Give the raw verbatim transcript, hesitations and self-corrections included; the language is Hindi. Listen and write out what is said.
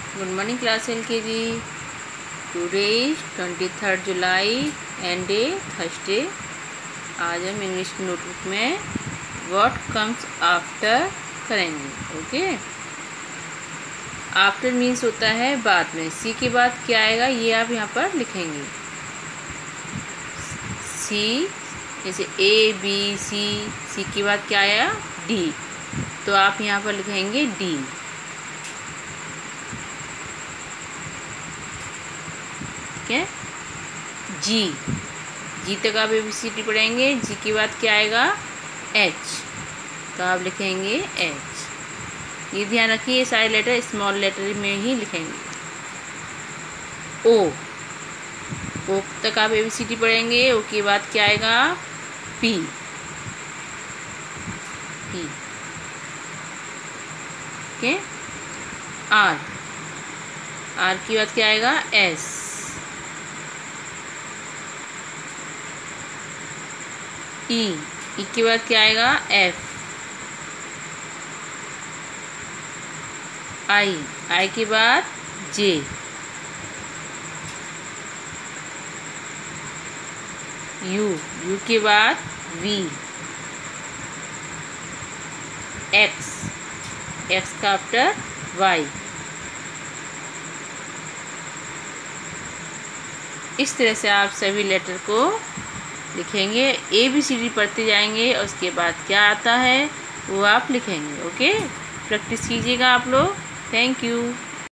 Good morning class L K G. Today is twenty-third July and day Thursday. आज हम इंग्लिश की नोटबुक में what comes after करेंगे. ओके, आफ्टर मीन्स होता है बाद में. सी के बाद क्या आएगा ये आप यहाँ पर लिखेंगे. सी जैसे ए बी सी, सी के बाद क्या आया डी, तो आप यहाँ पर लिखेंगे डी. ठीक है. जी, जी तक आप ए बी सी डी पढ़ेंगे. जी के बाद क्या आएगा एच, तो आप लिखेंगे एच. ये ध्यान रखिए, ये सारे लेटर स्मॉल लेटर में ही लिखेंगे. ओ, ओ तक आप ए बी सी डी पढ़ेंगे. ओ के बाद क्या आएगा P, P. Okay. R, R के बाद क्या आएगा एस. ई, ई के बाद क्या आएगा एफ. आई, आई के बाद जे. यू, यू के बाद वी. एक्स, एक्स का आफ्टर वाई. इस तरह से आप सभी लेटर को लिखेंगे. ए बी सी डी पढ़ते जाएंगे और उसके बाद क्या आता है वो आप लिखेंगे. ओके, प्रैक्टिस कीजिएगा आप लोग. Thank you.